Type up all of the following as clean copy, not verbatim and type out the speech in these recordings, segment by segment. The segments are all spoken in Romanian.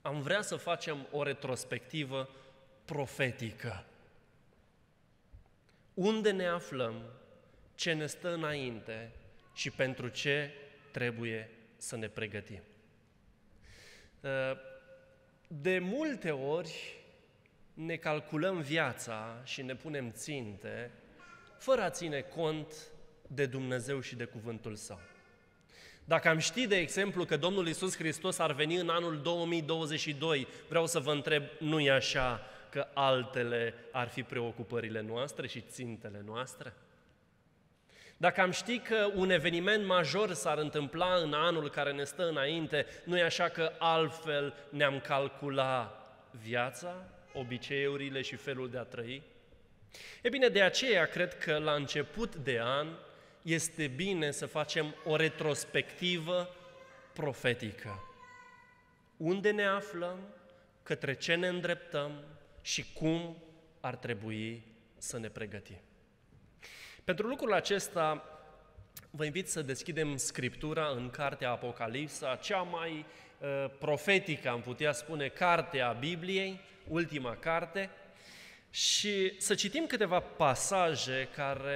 am vrea să facem o retrospectivă profetică. Unde ne aflăm, ce ne stă înainte și pentru ce trebuie să ne pregătim. De multe ori ne calculăm viața și ne punem ținte fără a ține cont de Dumnezeu și de cuvântul Său. Dacă am ști, de exemplu, că Domnul Iisus Hristos ar veni în anul 2022, vreau să vă întreb, nu e așa că altele ar fi preocupările noastre și țintele noastre? Dacă am ști că un eveniment major s-ar întâmpla în anul care ne stă înainte, nu e așa că altfel ne-am calcula viața, obiceiurile și felul de a trăi? E bine, de aceea cred că la început de an este bine să facem o retrospectivă profetică. Unde ne aflăm, către ce ne îndreptăm și cum ar trebui să ne pregătim. Pentru lucrul acesta, vă invit să deschidem Scriptura în cartea Apocalipsa, cea mai profetică, am putea spune, carte a Bibliei, ultima carte, și să citim câteva pasaje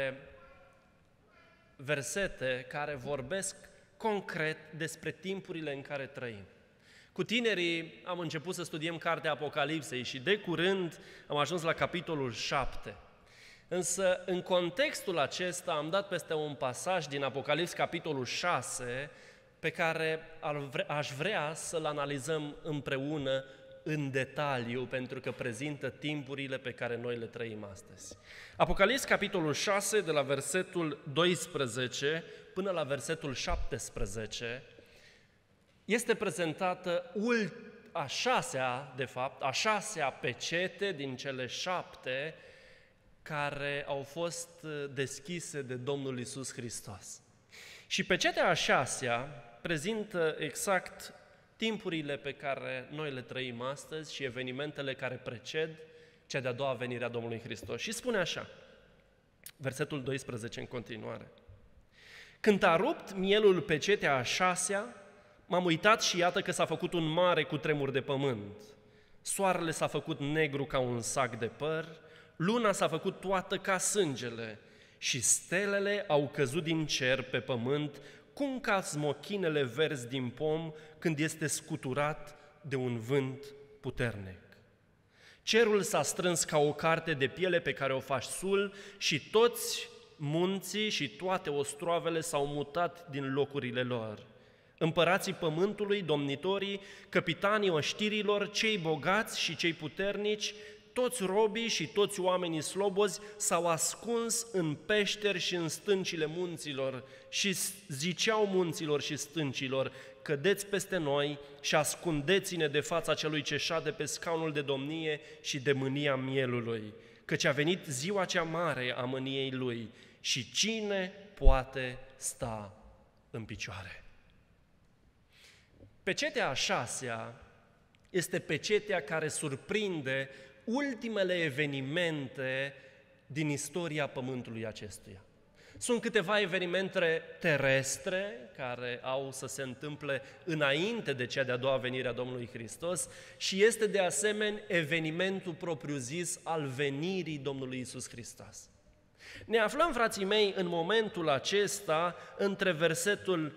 versete care vorbesc concret despre timpurile în care trăim. Cu tinerii am început să studiem cartea Apocalipsei și de curând am ajuns la capitolul 7. Însă, în contextul acesta, am dat peste un pasaj din Apocalips, capitolul 6, pe care aș vrea să-l analizăm împreună în detaliu, pentru că prezintă timpurile pe care noi le trăim astăzi. Apocalips, capitolul 6, de la versetul 12 până la versetul 17, este prezentată a șasea pecete din cele 7 care au fost deschise de Domnul Iisus Hristos. Și pecetea a 6-a prezintă exact timpurile pe care noi le trăim astăzi și evenimentele care preced cea de-a doua venire a Domnului Hristos. Și spune așa, versetul 12 în continuare. Când a rupt mielul pecetea a 6-a, m-am uitat și iată că s-a făcut un mare cutremur de pământ. Soarele s-a făcut negru ca un sac de păr, luna s-a făcut toată ca sângele și stelele au căzut din cer pe pământ, cum ca smochinele verzi din pom când este scuturat de un vânt puternic. Cerul s-a strâns ca o carte de piele pe care o faci sul și toți munții și toate ostroavele s-au mutat din locurile lor. Împărații pământului, domnitorii, capitanii oștirilor, cei bogați și cei puternici, toți robii și toți oamenii slobozi s-au ascuns în peșteri și în stâncile munților și ziceau munților și stâncilor, cădeți peste noi și ascundeți-ne de fața celui ce șade pe scaunul de domnie și de mânia mielului, căci a venit ziua cea mare a mâniei lui și cine poate sta în picioare. Pecetea a 6-a este pecetea care surprinde ultimele evenimente din istoria pământului acestuia. Sunt câteva evenimente terestre care au să se întâmple înainte de cea de-a doua venire a Domnului Hristos și este de asemenea evenimentul propriu-zis al venirii Domnului Iisus Hristos. Ne aflăm, frații mei, în momentul acesta între versetul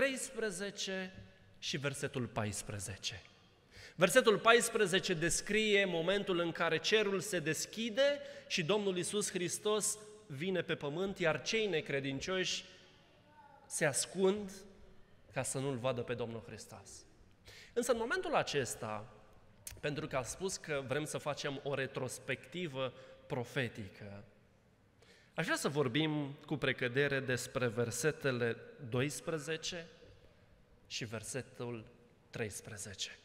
13 și versetul 14. Versetul 14 descrie momentul în care cerul se deschide și Domnul Iisus Hristos vine pe pământ, iar cei necredincioși se ascund ca să nu-L vadă pe Domnul Hristos. Însă în momentul acesta, pentru că a spus că vrem să facem o retrospectivă profetică, aș vrea să vorbim cu precădere despre versetele 12 și versetul 13.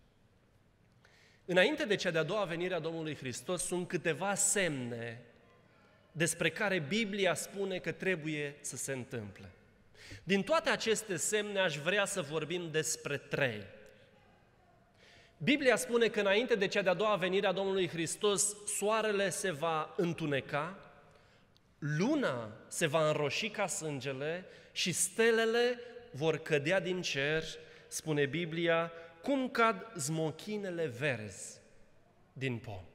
Înainte de cea de-a doua venire a Domnului Hristos sunt câteva semne despre care Biblia spune că trebuie să se întâmple. Din toate aceste semne aș vrea să vorbim despre 3. Biblia spune că înainte de cea de-a doua venire a Domnului Hristos, soarele se va întuneca, luna se va înroși ca sângele și stelele vor cădea din cer, spune Biblia, cum cad smochinele verzi din pom.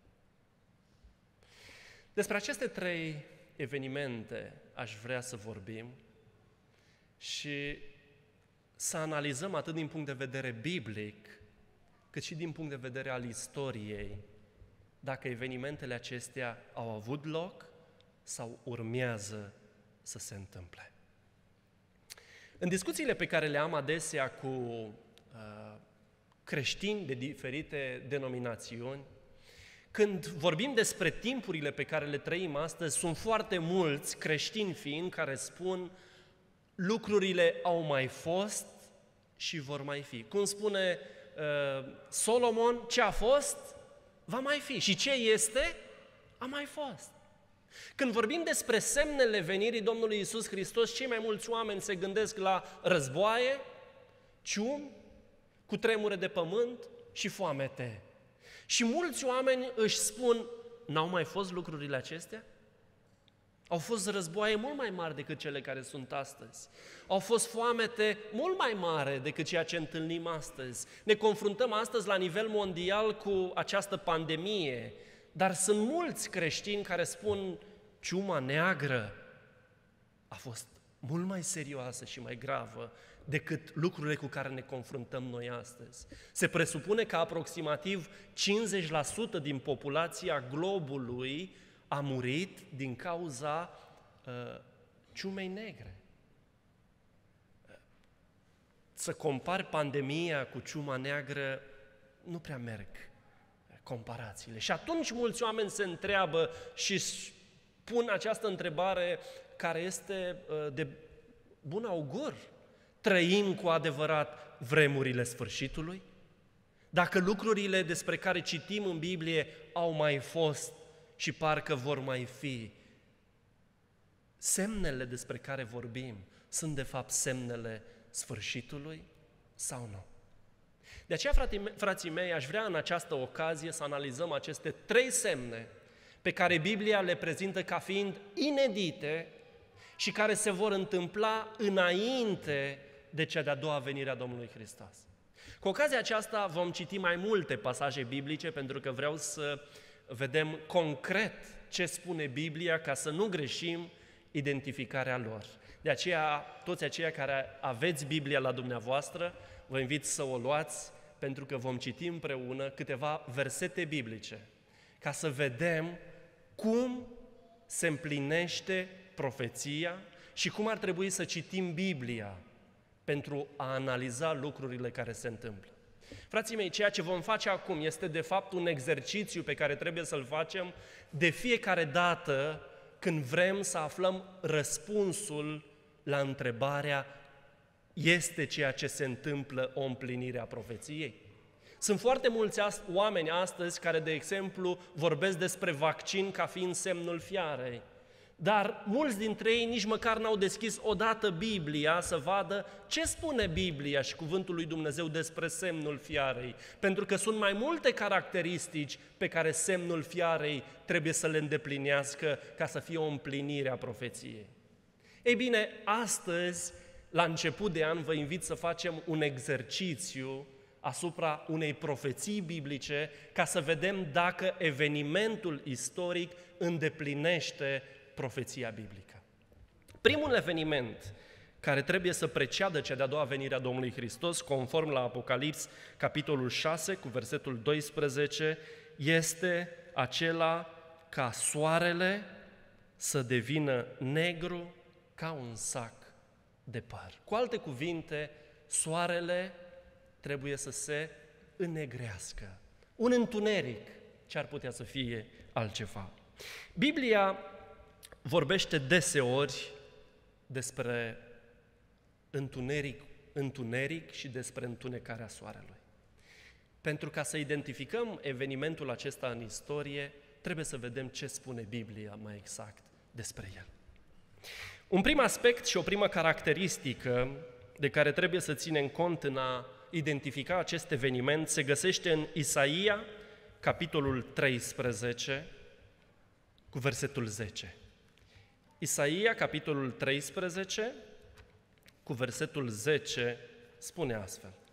Despre aceste 3 evenimente aș vrea să vorbim și să analizăm atât din punct de vedere biblic, cât și din punct de vedere al istoriei, dacă evenimentele acestea au avut loc sau urmează să se întâmple. În discuțiile pe care le am adesea cu creștini de diferite denominațiuni, când vorbim despre timpurile pe care le trăim astăzi, sunt foarte mulți creștini fiind care spun lucrurile au mai fost și vor mai fi. Cum spune Solomon, ce a fost, va mai fi. Și ce este, a mai fost. Când vorbim despre semnele venirii Domnului Iisus Hristos, cei mai mulți oameni se gândesc la războaie, ciumi, cutremure de pământ și foamete. Și mulți oameni își spun, n-au mai fost lucrurile acestea? Au fost războaie mult mai mari decât cele care sunt astăzi. Au fost foamete mult mai mare decât ceea ce întâlnim astăzi. Ne confruntăm astăzi la nivel mondial cu această pandemie, dar sunt mulți creștini care spun ciuma neagră a fost mult mai serioasă și mai gravă decât lucrurile cu care ne confruntăm noi astăzi. Se presupune că aproximativ 50% din populația globului a murit din cauza ciumei negre. Să compari pandemia cu ciuma neagră, nu prea merg comparațiile. Și atunci mulți oameni se întreabă și pun această întrebare care este de bun augur. Trăim cu adevărat vremurile sfârșitului? Dacă lucrurile despre care citim în Biblie au mai fost și parcă vor mai fi, semnele despre care vorbim sunt de fapt semnele sfârșitului sau nu? De aceea, frații mei, aș vrea în această ocazie să analizăm aceste 3 semne pe care Biblia le prezintă ca fiind inedite și care se vor întâmpla înainte de cea de-a doua venire a Domnului Hristos. Cu ocazia aceasta vom citi mai multe pasaje biblice pentru că vreau să vedem concret ce spune Biblia ca să nu greșim identificarea lor. De aceea, toți aceia care aveți Biblia la dumneavoastră, vă invit să o luați pentru că vom citi împreună câteva versete biblice ca să vedem cum se împlinește profeția și cum ar trebui să citim Biblia pentru a analiza lucrurile care se întâmplă. Frații mei, ceea ce vom face acum este de fapt un exercițiu pe care trebuie să-l facem de fiecare dată când vrem să aflăm răspunsul la întrebarea este ceea ce se întâmplă o împlinire a profeției? Sunt foarte mulți oameni astăzi care, de exemplu, vorbesc despre vaccin ca fiind semnul fiarei. Dar mulți dintre ei nici măcar n-au deschis odată Biblia să vadă ce spune Biblia și Cuvântul lui Dumnezeu despre semnul fiarei. Pentru că sunt mai multe caracteristici pe care semnul fiarei trebuie să le îndeplinească ca să fie o împlinire a profeției. Ei bine, astăzi, la început de an, vă invit să facem un exercițiu asupra unei profeții biblice ca să vedem dacă evenimentul istoric îndeplinește profeția biblică. Primul eveniment care trebuie să preceadă cea de-a doua venire a Domnului Hristos, conform la Apocalips, capitolul 6, cu versetul 12, este acela ca soarele să devină negru ca un sac de păr. Cu alte cuvinte, soarele trebuie să se înnegrească. Un întuneric, ce ar putea să fie altceva. Biblia vorbește deseori despre întuneric și despre întunecarea soarelui. Pentru ca să identificăm evenimentul acesta în istorie, trebuie să vedem ce spune Biblia mai exact despre el. Un prim aspect și o primă caracteristică de care trebuie să ținem cont în a identifica acest eveniment se găsește în Isaia, capitolul 13, cu versetul 10. Isaia, capitolul 13, cu versetul 10, spune astfel: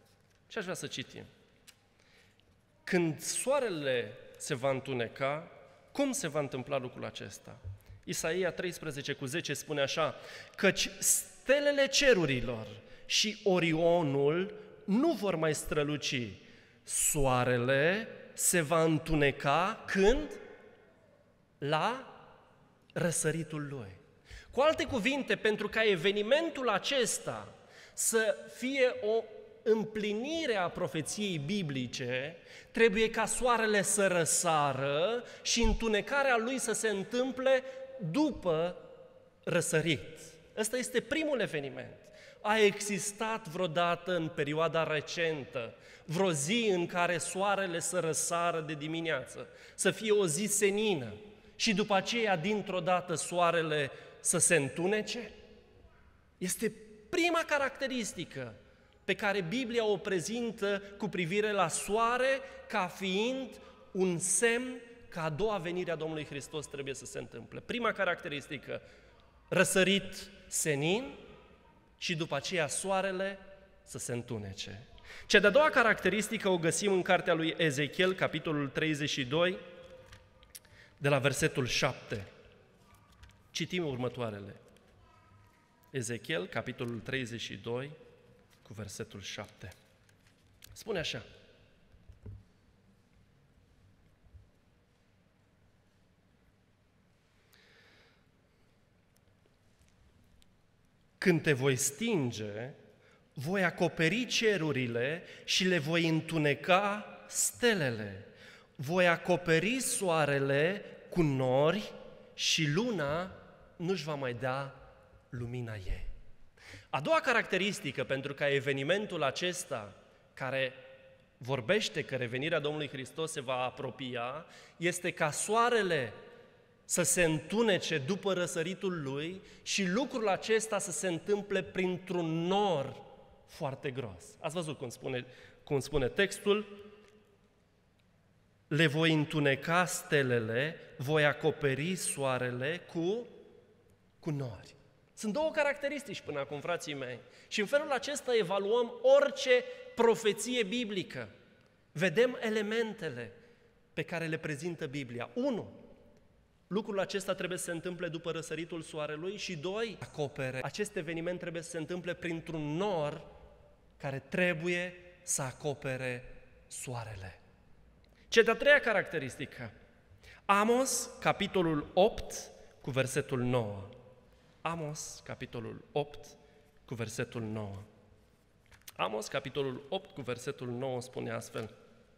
Și aș vrea să citim. Când soarele se va întuneca, cum se va întâmpla lucrul acesta? Isaia 13:10 spune așa, căci stelele cerurilor și Orionul nu vor mai străluci. Soarele se va întuneca când? La răsăritul lui. Cu alte cuvinte, pentru ca evenimentul acesta să fie o împlinire a profeției biblice, trebuie ca soarele să răsară și întunecarea lui să se întâmple după răsărit. Ăsta este primul eveniment. A existat vreodată în perioada recentă vreo zi în care soarele să răsară de dimineață, să fie o zi senină și după aceea dintr-o dată soarele să se întunece? Este prima caracteristică pe care Biblia o prezintă cu privire la soare ca fiind un semn că a doua venire a Domnului Hristos trebuie să se întâmple. Prima caracteristică, răsărit senin și după aceea soarele să se întunece. Cea de-a doua caracteristică o găsim în cartea lui Ezechiel, capitolul 32, de la versetul 7. Citim următoarele. Ezechiel, capitolul 32, cu versetul 7. Spune așa. Când te voi stinge, voi acoperi cerurile și le voi întuneca stelele. Voi acoperi soarele cu nori și luna nu-și va mai da lumina ei. A doua caracteristică pentru ca evenimentul acesta, care vorbește că revenirea Domnului Hristos se va apropia, este ca soarele să se întunece după răsăritul lui și lucrul acesta să se întâmple printr-un nor foarte gros. Ați văzut cum spune textul? Le voi întuneca stelele, voi acoperi soarele cu nori. Sunt două caracteristici până acum, frații mei. Și în felul acesta evaluăm orice profeție biblică. Vedem elementele pe care le prezintă Biblia. 1. Lucrul acesta trebuie să se întâmple după răsăritul soarelui și 2. Acopere. Acest eveniment trebuie să se întâmple printr-un nor care trebuie să acopere soarele. Cea de-a treia caracteristică. Amos, capitolul 8, cu versetul 9. Amos, capitolul 8, cu versetul 9. Amos, capitolul 8, cu versetul 9, spune astfel.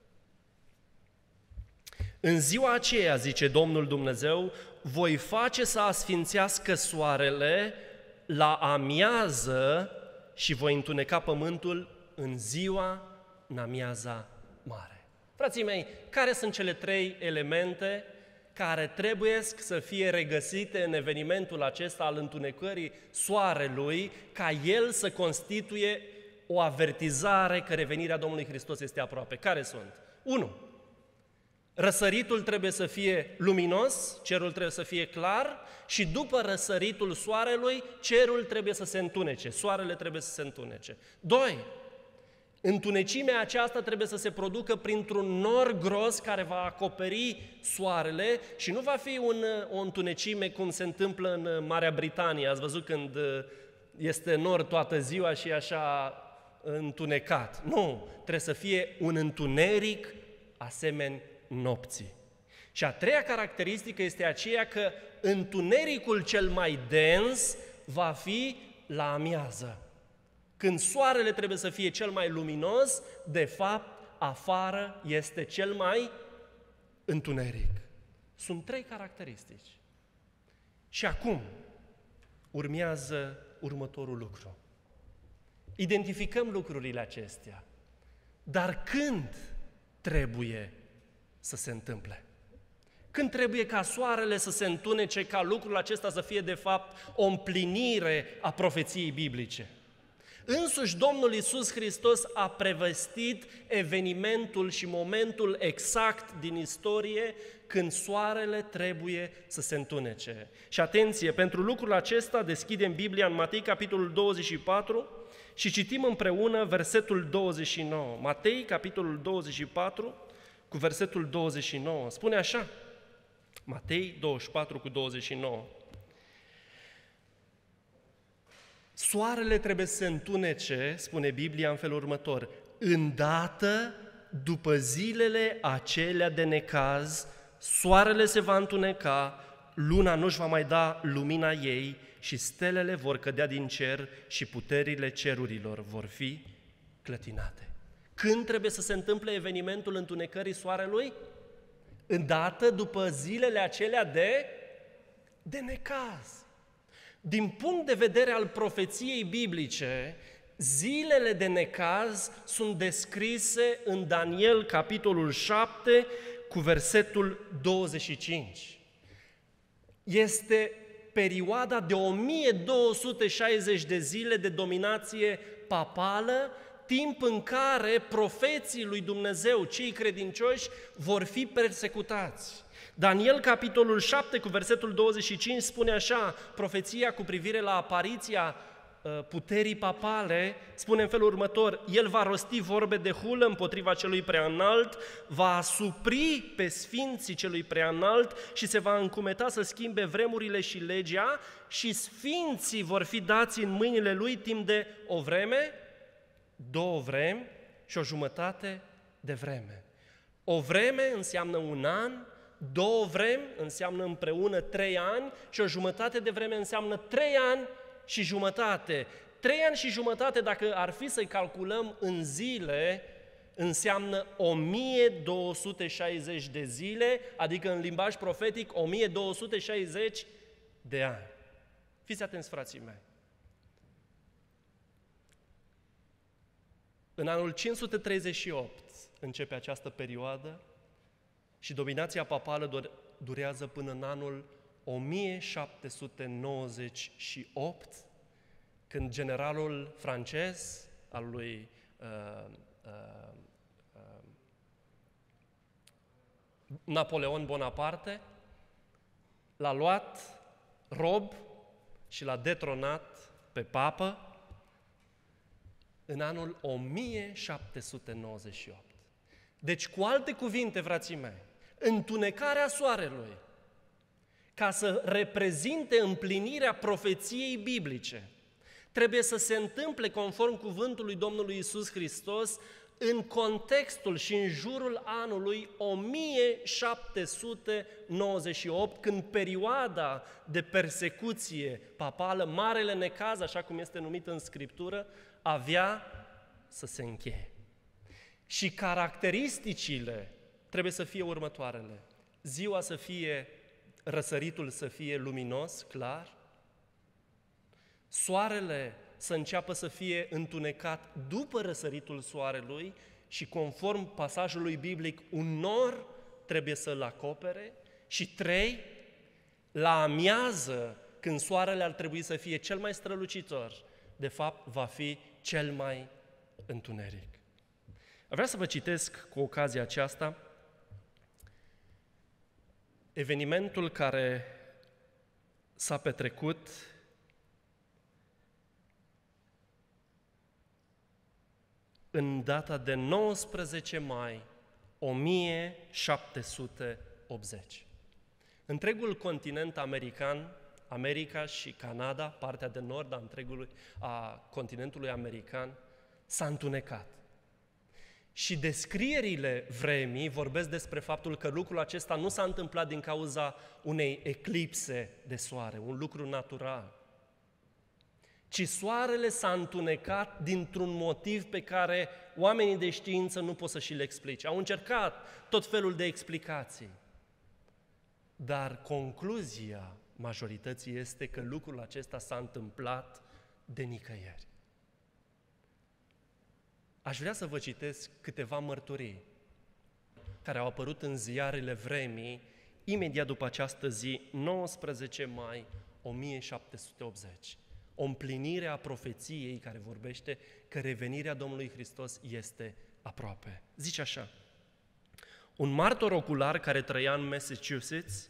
În ziua aceea, zice Domnul Dumnezeu, voi face să asfințească soarele la amiază și voi întuneca pământul în ziua, în amiaza mare. Frații mei, care sunt cele trei elemente care trebuie să fie regăsite în evenimentul acesta al întunecării soarelui, ca el să constituie o avertizare că revenirea Domnului Hristos este aproape? Care sunt? 1. Răsăritul trebuie să fie luminos, cerul trebuie să fie clar și după răsăritul soarelui, cerul trebuie să se întunece, soarele trebuie să se întunece. 2. Întunecimea aceasta trebuie să se producă printr-un nor gros care va acoperi soarele și nu va fi o întunecime cum se întâmplă în Marea Britanie. Ați văzut când este nor toată ziua și e așa întunecat. Nu, trebuie să fie un întuneric asemeni nopții. Și a treia caracteristică este aceea că întunericul cel mai dens va fi la amiază. Când soarele trebuie să fie cel mai luminos, de fapt, afară este cel mai întuneric. Sunt trei caracteristici. Și acum urmează următorul lucru. Identificăm lucrurile acestea. Dar când trebuie să se întâmple? Când trebuie ca soarele să se întunece, ca lucrul acesta să fie de fapt o împlinire a profeției biblice? Însuși Domnul Iisus Hristos a prevestit evenimentul și momentul exact din istorie când soarele trebuie să se întunece. Și atenție, pentru lucrul acesta deschidem Biblia în Matei, capitolul 24, și citim împreună versetul 29. Matei, capitolul 24, cu versetul 29. Spune așa, Matei 24 cu 29. Soarele trebuie să se întunece, spune Biblia în felul următor, îndată după zilele acelea de necaz, soarele se va întuneca, luna nu-și va mai da lumina ei și stelele vor cădea din cer și puterile cerurilor vor fi clătinate. Când trebuie să se întâmple evenimentul întunecării soarelui? Îndată după zilele acelea de necaz. Din punct de vedere al profeției biblice, zilele de necaz sunt descrise în Daniel, capitolul 7, cu versetul 25. Este perioada de 1260 de zile de dominație papală, timp în care profeții lui Dumnezeu, cei credincioși, vor fi persecutați. Daniel, capitolul 7, cu versetul 25, spune așa, profeția cu privire la apariția puterii papale, spune în felul următor, el va rosti vorbe de hulă împotriva celui preaînalt, va asupri pe sfinții celui preaînalt și se va încumeta să schimbe vremurile și legea și sfinții vor fi dați în mâinile lui timp de o vreme, 2 vremi și o jumătate de vreme. O vreme înseamnă 1 an, 2 vremi înseamnă împreună 3 ani și o jumătate de vreme înseamnă 3 ani și jumătate. 3 ani și jumătate, dacă ar fi să-i calculăm în zile, înseamnă 1260 de zile, adică în limbaj profetic 1260 de ani. Fiți atenți, frații mei. În anul 538 începe această perioadă și dominația papală durează până în anul 1798, când generalul francez al lui Napoleon Bonaparte l-a luat rob și l-a detronat pe papă în anul 1798. Deci, cu alte cuvinte, frații mei, întunecarea soarelui, ca să reprezinte împlinirea profeției biblice, trebuie să se întâmple conform cuvântului Domnului Iisus Hristos în contextul și în jurul anului 1798, când perioada de persecuție papală, marele necaz, așa cum este numit în Scriptură, avea să se încheie. Și caracteristicile trebuie să fie următoarele. Ziua să fie, răsăritul să fie luminos, clar, soarele să înceapă să fie întunecat după răsăritul soarelui și conform pasajului biblic, un nor trebuie să-l acopere și 3, la amiază, când soarele ar trebui să fie cel mai strălucitor, de fapt va fi cel mai întuneric. Vreau să vă citesc cu ocazia aceasta evenimentul care s-a petrecut în data de 19 mai 1780. Întregul continent american, America și Canada, partea de nord a continentului american, s-a întunecat. Și descrierile vremii vorbesc despre faptul că lucrul acesta nu s-a întâmplat din cauza unei eclipse de soare, un lucru natural, ci soarele s-a întunecat dintr-un motiv pe care oamenii de știință nu pot să și le explice. Au încercat tot felul de explicații, dar concluzia majorității este că lucrul acesta s-a întâmplat de nicăieri. Aș vrea să vă citesc câteva mărturii care au apărut în ziarele vremii imediat după această zi, 19 mai 1780. O împlinire a profeției care vorbește că revenirea Domnului Hristos este aproape. Zice așa: un martor ocular care trăia în Massachusetts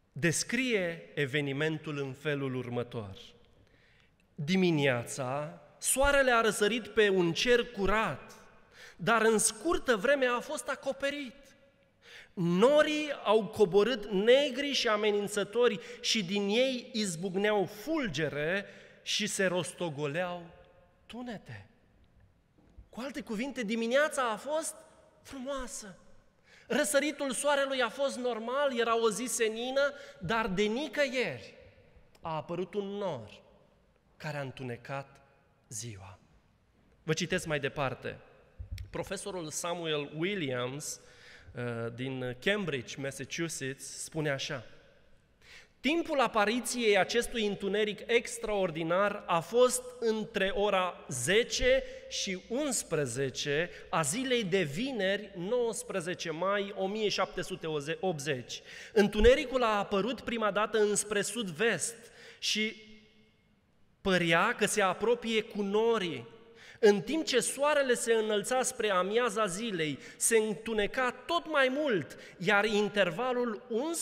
descrie evenimentul în felul următor. Dimineața, soarele a răsărit pe un cer curat, dar în scurtă vreme a fost acoperit. Norii au coborât negri și amenințători și din ei izbucneau fulgere și se rostogoleau tunete. Cu alte cuvinte, dimineața a fost frumoasă. Răsăritul soarelui a fost normal, era o zi senină, dar de nicăieri a apărut un nor care a întunecat ziua. Vă citesc mai departe. Profesorul Samuel Williams din Cambridge, Massachusetts, spune așa: timpul apariției acestui întuneric extraordinar a fost între ora 10 și 11 a zilei de vineri, 19 mai 1780. Întunericul a apărut prima dată înspre sud-vest și părea că se apropie cu norii. În timp ce soarele se înălța spre amiaza zilei, se întuneca tot mai mult, iar intervalul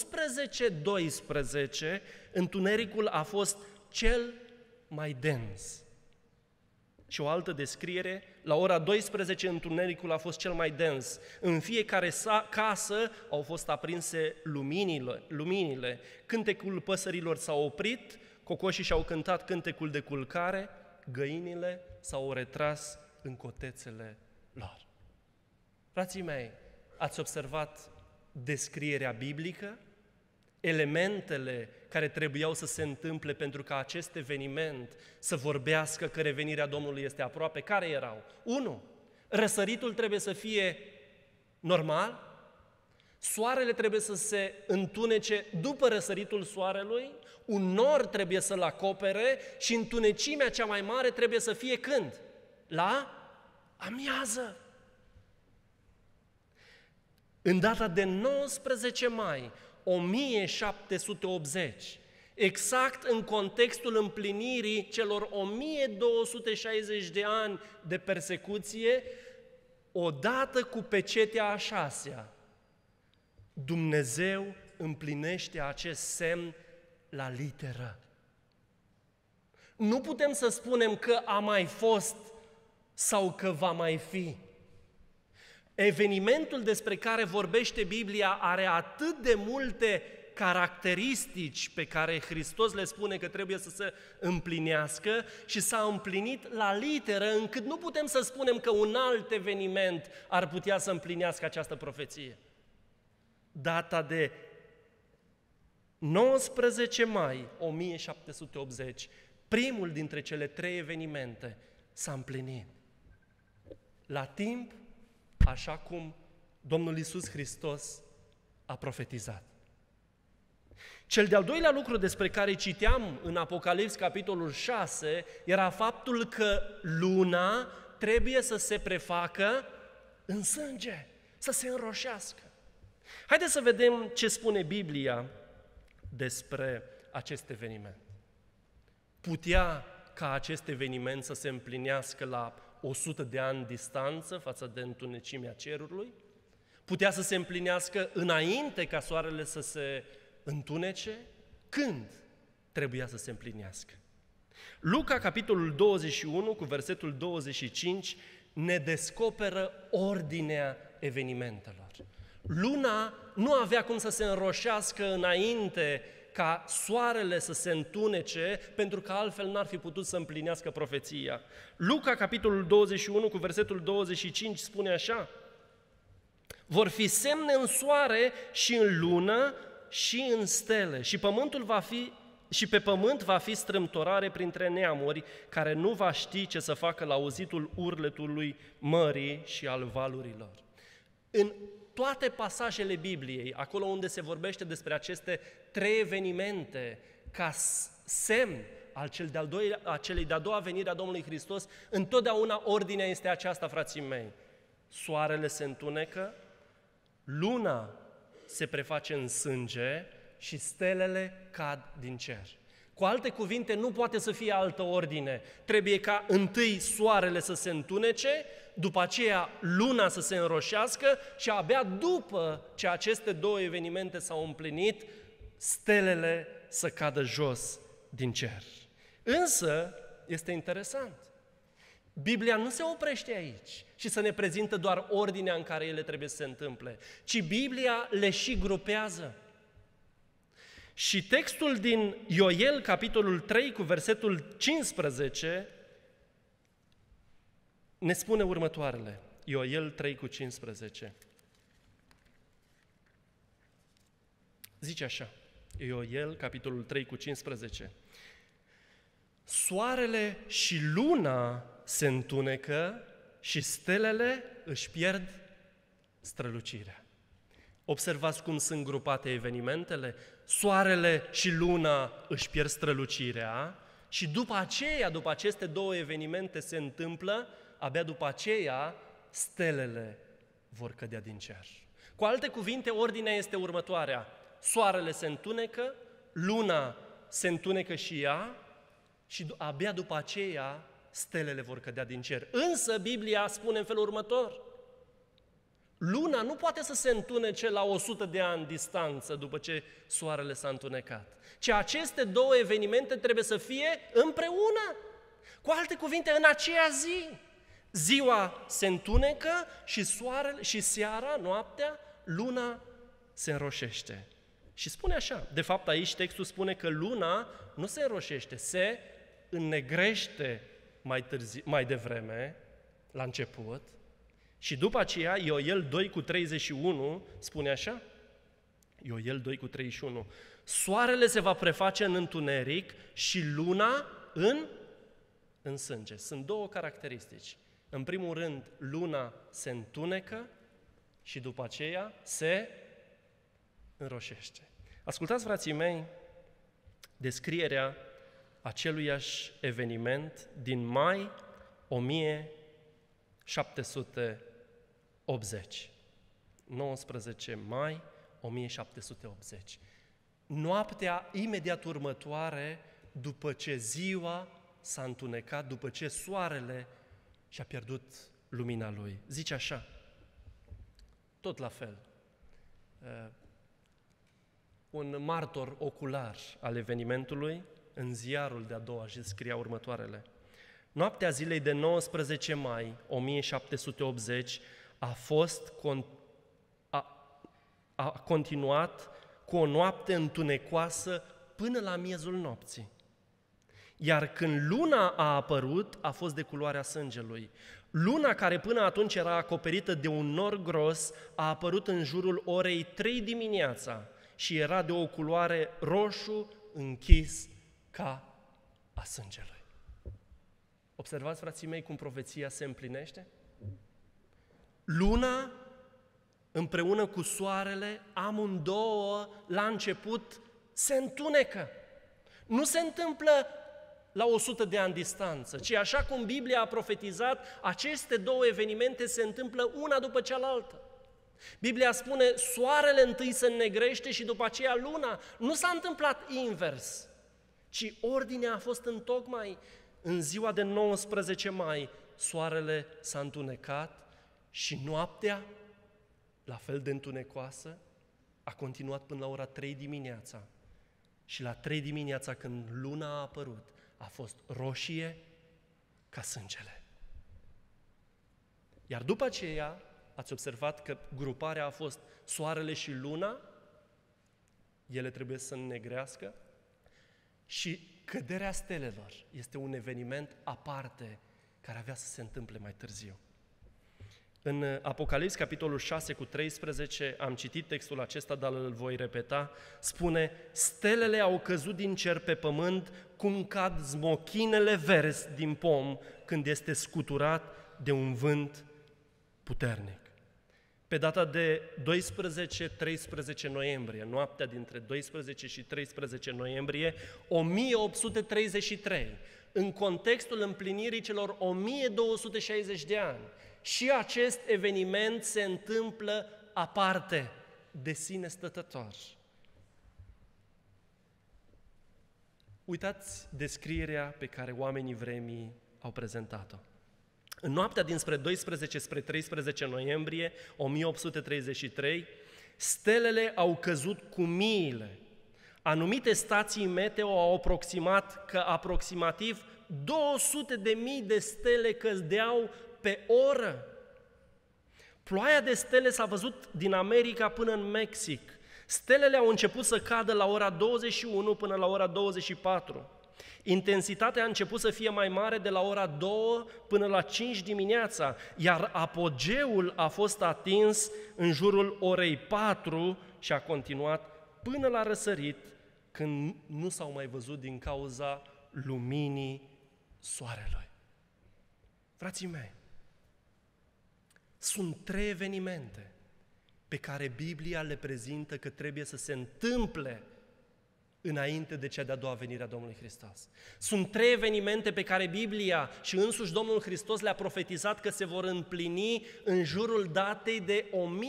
11-12, întunericul a fost cel mai dens. Și o altă descriere, la ora 12 întunericul a fost cel mai dens. În fiecare casă au fost aprinse luminile. Cântecul păsărilor s-a oprit, cocoșii și-au cântat cântecul de culcare, găinile s-au retras în cotețele lor. Frații mei, ați observat descrierea biblică? Elementele care trebuiau să se întâmple pentru ca acest eveniment să vorbească că revenirea Domnului este aproape, care erau? 1. Răsăritul trebuie să fie normal, soarele trebuie să se întunece după răsăritul soarelui, un nor trebuie să-l acopere și întunecimea cea mai mare trebuie să fie când? La amiază. În data de 19 mai 1780, exact în contextul împlinirii celor 1260 de ani de persecuție, odată cu pecetea a 6-a, Dumnezeu împlinește acest semn la literă. Nu putem să spunem că a mai fost sau că va mai fi. Evenimentul despre care vorbește Biblia are atât de multe caracteristici pe care Hristos le spune că trebuie să se împlinească și s-a împlinit la literă, încât nu putem să spunem că un alt eveniment ar putea să împlinească această profeție. Data de 19 mai 1780, primul dintre cele 3 evenimente s-a împlinit. La timp, așa cum Domnul Iisus Hristos a profetizat. Cel de-al doilea lucru despre care citeam în Apocalips, capitolul 6, era faptul că luna trebuie să se prefacă în sânge, să se înroșească. Haideți să vedem ce spune Biblia despre acest eveniment. Putea ca acest eveniment să se împlinească la 100 de ani distanță față de întunecimea cerului? Putea să se împlinească înainte ca soarele să se întunece? Când trebuia să se împlinească? Luca, capitolul 21, cu versetul 25, ne descoperă ordinea evenimentelor. Luna nu avea cum să se înroșească înainte ca soarele să se întunece, pentru că altfel n-ar fi putut să împlinească profeția. Luca, capitolul 21, cu versetul 25, spune așa: vor fi semne în soare și în lună și în stele și pe pământ va fi strâmtorare printre neamuri, care nu va ști ce să facă la auzitul urletului mării și al valurilor. În toate pasajele Bibliei, acolo unde se vorbește despre aceste 3 evenimente ca semn al celei de-a doua venire a Domnului Hristos, întotdeauna ordinea este aceasta, frații mei. Soarele se întunecă, luna se preface în sânge și stelele cad din cer. Cu alte cuvinte, nu poate să fie altă ordine. Trebuie ca întâi soarele să se întunece, după aceea luna să se înroșească și abia după ce aceste 2 evenimente s-au împlinit, stelele să cadă jos din cer. Însă, este interesant, Biblia nu se oprește aici și să ne prezintă doar ordinea în care ele trebuie să se întâmple, ci Biblia le și grupează. Și textul din Ioel, capitolul 3, cu versetul 15, ne spune următoarele. Ioel 3 cu 15. Zice așa, Ioel, capitolul 3 cu 15. Soarele și luna se întunecă și stelele își pierd strălucirea. Observați cum sunt grupate evenimentele? Soarele și luna își pierd strălucirea și după aceea, după aceste două evenimente se întâmplă, abia după aceea stelele vor cădea din cer. Cu alte cuvinte, ordinea este următoarea. Soarele se întunecă, luna se întunecă și ea și abia după aceea stelele vor cădea din cer. Însă Biblia spune în felul următor. Luna nu poate să se întunece la 100 de ani distanță după ce soarele s-a întunecat, ci aceste două evenimente trebuie să fie împreună. Cu alte cuvinte, în aceea zi. Ziua se întunecă și soarele și seara, noaptea, luna se înroșește. Și spune așa, de fapt aici textul spune că luna nu se înroșește, se înnegrește mai devreme, la început, și după aceea Ioel 2 cu 31 spune așa, Ioel 2 cu 31, soarele se va preface în întuneric și luna în sânge. Sunt două caracteristici. În primul rând, luna se întunecă și după aceea se înroșește. Ascultați, frații mei, descrierea aceluiași eveniment din mai 1780. 19 mai 1780. Noaptea imediat următoare, după ce ziua s-a întunecat, după ce soarele și-a pierdut lumina lui. Zice așa, tot la fel, un martor ocular al evenimentului, în ziarul de-a doua zi scria următoarele. Noaptea zilei de 19 mai 1780 a continuat cu o noapte întunecoasă până la miezul nopții. Iar când luna a apărut, a fost de culoarea sângelui. Luna, care până atunci era acoperită de un nor gros, a apărut în jurul orei 3 dimineața și era de o culoare roșu închis ca a sângelui. Observați, frații mei, cum profeția se împlinește? Luna, împreună cu soarele, amândouă, la început, se întunecă. Nu se întâmplă la 100 de ani distanță, ci așa cum Biblia a profetizat, aceste două evenimente se întâmplă una după cealaltă. Biblia spune, soarele întâi se înnegrește și după aceea luna. Nu s-a întâmplat invers, ci ordinea a fost întocmai. În ziua de 19 mai, soarele s-a întunecat și noaptea, la fel de întunecoasă, a continuat până la ora 3 dimineața. Și la 3 dimineața, când luna a apărut, a fost roșie ca sângele. Iar după aceea, ați observat că gruparea a fost soarele și luna, ele trebuie să înnegrească, și căderea stelelor este un eveniment aparte care avea să se întâmple mai târziu. În Apocalips, capitolul 6 cu 13, am citit textul acesta, dar îl voi repeta, spune, stelele au căzut din cer pe pământ, cum cad smochinele verzi din pom când este scuturat de un vânt puternic. Pe data de 12-13 noiembrie, noaptea dintre 12 și 13 noiembrie, 1833, în contextul împlinirii celor 1260 de ani, și acest eveniment se întâmplă aparte, de sine stătător. Uitați descrierea pe care oamenii vremii au prezentat-o. În noaptea dinspre 12 spre 13 noiembrie 1833, stelele au căzut cu miile. Anumite stații meteo au aproximat că aproximativ 200.000 de stele cădeau pe oră. Ploaia de stele s-a văzut din America până în Mexic. Stelele au început să cadă la ora 21 până la ora 24. Intensitatea a început să fie mai mare de la ora 2 până la 5 dimineața, iar apogeul a fost atins în jurul orei 4 și a continuat până la răsărit, când nu s-au mai văzut din cauza luminii soarelui. Frații mei, sunt 3 evenimente pe care Biblia le prezintă că trebuie să se întâmple înainte de cea de-a doua venire a Domnului Hristos. Sunt 3 evenimente pe care Biblia și însuși Domnul Hristos le-a profetizat că se vor împlini în jurul datei de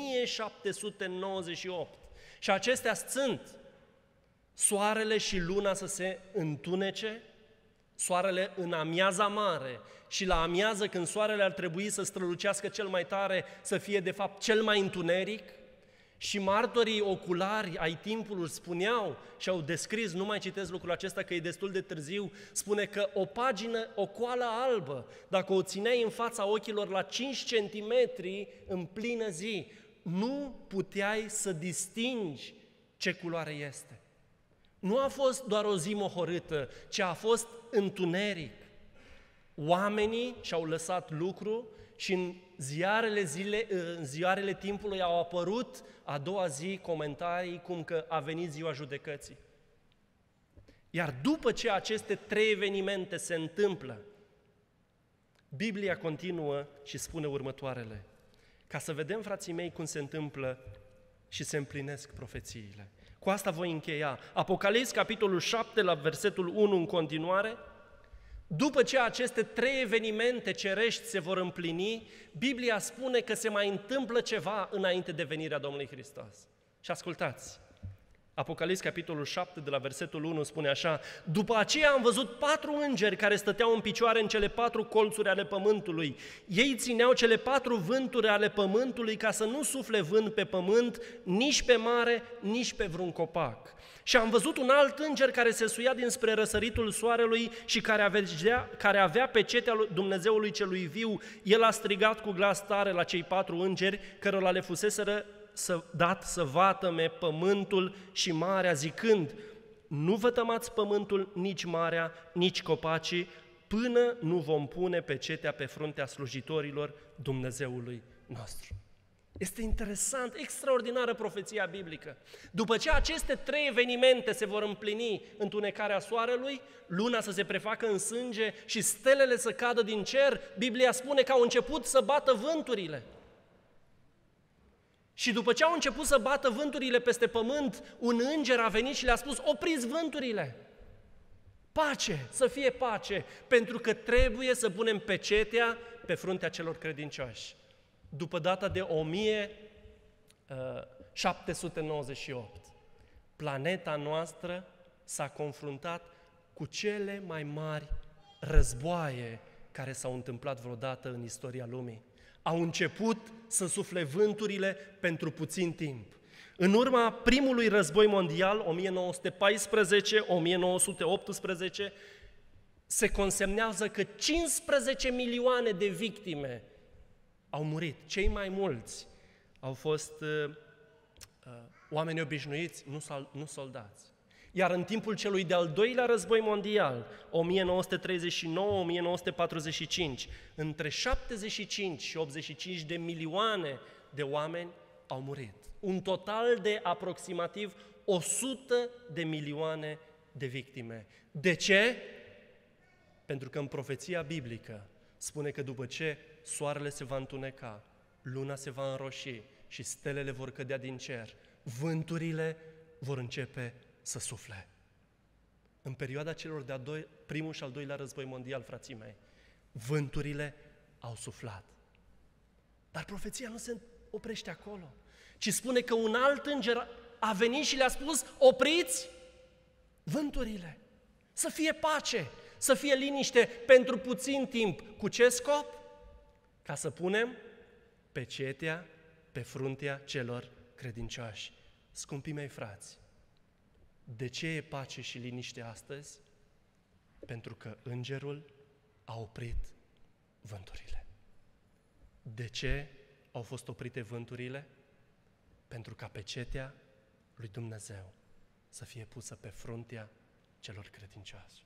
1798. Și acestea sunt soarele și luna să se întunece, soarele în amiaza mare și la amiază, când soarele ar trebui să strălucească cel mai tare, să fie de fapt cel mai întuneric. Și martorii oculari ai timpului spuneau și au descris, nu mai citesc lucrul acesta că e destul de târziu, spune că o pagină, o coală albă, dacă o țineai în fața ochilor la 5 cm în plină zi, nu puteai să distingi ce culoare este. Nu a fost doar o zi mohorâtă, ci a fost întuneric. Oamenii și-au lăsat lucru și în ziarele timpului au apărut a doua zi comentarii cum că a venit ziua judecății. Iar după ce aceste 3 evenimente se întâmplă, Biblia continuă și spune următoarele, ca să vedem, frații mei, cum se întâmplă și se împlinesc profețiile. Cu asta voi încheia. Apocalips, capitolul 7, la versetul 1 în continuare. După ce aceste 3 evenimente cerești se vor împlini, Biblia spune că se mai întâmplă ceva înainte de venirea Domnului Hristos. Și ascultați, Apocalips, capitolul 7, de la versetul 1, spune așa: După aceea am văzut 4 îngeri care stăteau în picioare în cele 4 colțuri ale pământului. Ei țineau cele 4 vânturi ale pământului ca să nu sufle vânt pe pământ, nici pe mare, nici pe vreun copac. Și am văzut un alt înger care se suia dinspre răsăritul soarelui și care avea pecetea lui Dumnezeului celui viu. El a strigat cu glas tare la cei 4 îngeri, cărora le fuseseră dat să vatăme pământul și marea, zicând: Nu vătămați pământul, nici marea, nici copacii, până nu vom pune pecetea pe fruntea slujitorilor Dumnezeului nostru. Este interesant, extraordinară profeția biblică. După ce aceste 3 evenimente se vor împlini, întunecarea soarelui, luna să se prefacă în sânge și stelele să cadă din cer, Biblia spune că au început să bată vânturile. Și după ce au început să bată vânturile peste pământ, un înger a venit și le-a spus: opriți vânturile! Pace, să fie pace, pentru că trebuie să punem pecetea pe fruntea celor credincioși. După data de 1798, planeta noastră s-a confruntat cu cele mai mari războaie care s-au întâmplat vreodată în istoria lumii. Au început să sufle vânturile pentru puțin timp. În urma primului război mondial, 1914-1918, se consemnează că 15 milioane de victime au murit. Cei mai mulți au fost oameni obișnuiți, nu soldați. Iar în timpul celui de-al doilea război mondial, 1939-1945, între 75 și 85 de milioane de oameni au murit. Un total de aproximativ 100 de milioane de victime. De ce? Pentru că în profeția biblică spune că după ce soarele se va întuneca, luna se va înroși și stelele vor cădea din cer, vânturile vor începe să sufle. În perioada celor primul și al doilea război mondial, frații mei, vânturile au suflat. Dar profeția nu se oprește acolo, ci spune că un alt înger a venit și le-a spus: opriți vânturile, să fie pace, să fie liniște pentru puțin timp. Cu ce scop? Ca să punem pecetea pe fruntea celor credincioși. Scumpii mei frați, de ce e pace și liniște astăzi? Pentru că îngerul a oprit vânturile. De ce au fost oprite vânturile? Pentru ca pecetea lui Dumnezeu să fie pusă pe fruntea celor credincioși.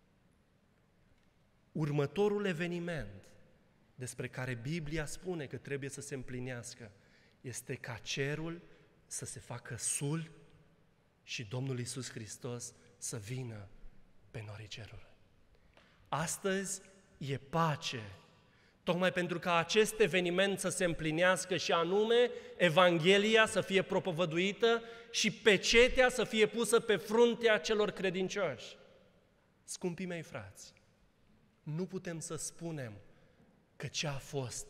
Următorul eveniment despre care Biblia spune că trebuie să se împlinească este ca cerul să se facă sul și Domnul Iisus Hristos să vină pe norii cerului. Astăzi e pace, tocmai pentru ca acest eveniment să se împlinească și anume Evanghelia să fie propovăduită și pecetea să fie pusă pe fruntea celor credincioși. Scumpii mei frați, nu putem să spunem că ce a fost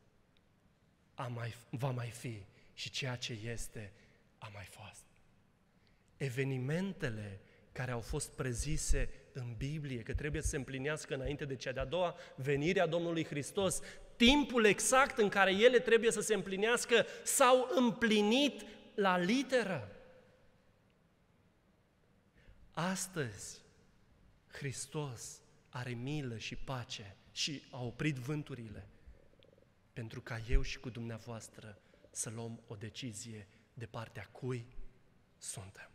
va mai fi și ceea ce este a mai fost. Evenimentele care au fost prezise în Biblie, că trebuie să se împlinească înainte de cea de-a doua venire a Domnului Hristos, timpul exact în care ele trebuie să se împlinească, s-au împlinit la literă. Astăzi, Hristos are milă și pace și a oprit vânturile pentru ca eu și cu dumneavoastră să luăm o decizie de partea cui suntem.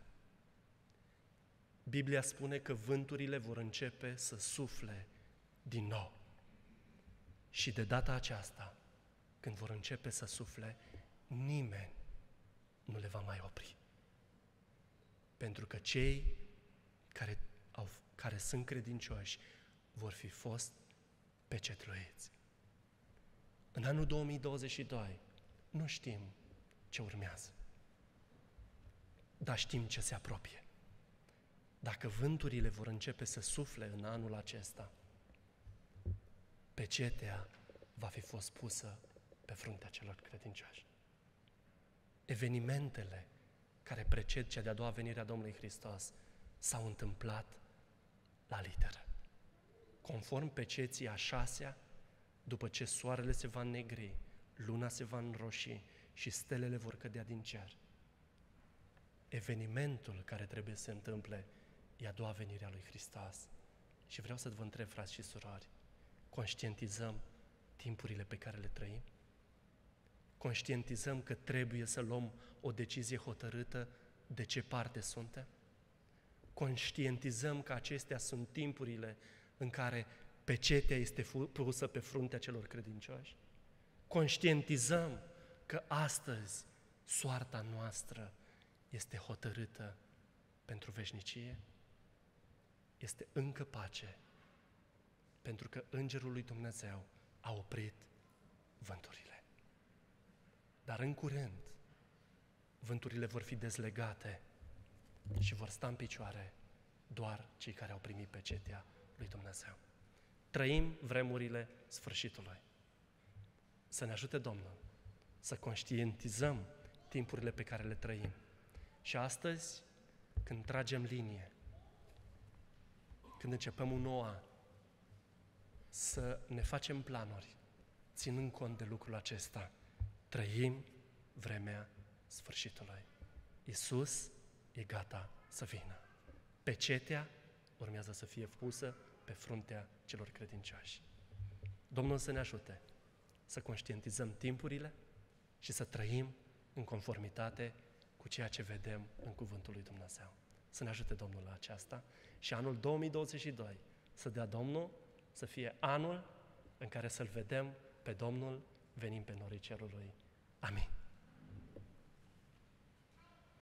Biblia spune că vânturile vor începe să sufle din nou. Și de data aceasta, când vor începe să sufle, nimeni nu le va mai opri. Pentru că cei care sunt credincioși vor fi fost pecetluiți. În anul 2022 nu știm ce urmează, dar știm ce se apropie. Dacă vânturile vor începe să sufle în anul acesta, pecetea va fi fost pusă pe fruntea celor credincioși. Evenimentele care preced cea de-a doua venire a Domnului Hristos s-au întâmplat la literă. Conform peceții a 6-a, după ce soarele se va înnegri, luna se va înroși și stelele vor cădea din cer. Evenimentul care trebuie să se întâmple e a doua venire a lui Hristos. Și vreau să vă întreb, frați și surori, conștientizăm timpurile pe care le trăim? Conștientizăm că trebuie să luăm o decizie hotărâtă de ce parte suntem? Conștientizăm că acestea sunt timpurile în care pecetea este pusă pe fruntea celor credincioși? Conștientizăm că astăzi soarta noastră este hotărâtă pentru veșnicie? Este încă pace, pentru că Îngerul lui Dumnezeu a oprit vânturile. Dar în curând, vânturile vor fi dezlegate și vor sta în picioare doar cei care au primit pecetea lui Dumnezeu. Trăim vremurile sfârșitului. Să ne ajute Domnul să conștientizăm timpurile pe care le trăim. Și astăzi, când tragem linie, când începem un nou an, să ne facem planuri, ținând cont de lucrul acesta. Trăim vremea sfârșitului. Iisus e gata să vină. Pecetea urmează să fie pusă pe fruntea celor credincioși. Domnul să ne ajute să conștientizăm timpurile și să trăim în conformitate cu ceea ce vedem în Cuvântul lui Dumnezeu. Să ne ajute Domnul la aceasta și anul 2022 să dea Domnul să fie anul în care să-L vedem pe Domnul venind pe norii cerului. Amin.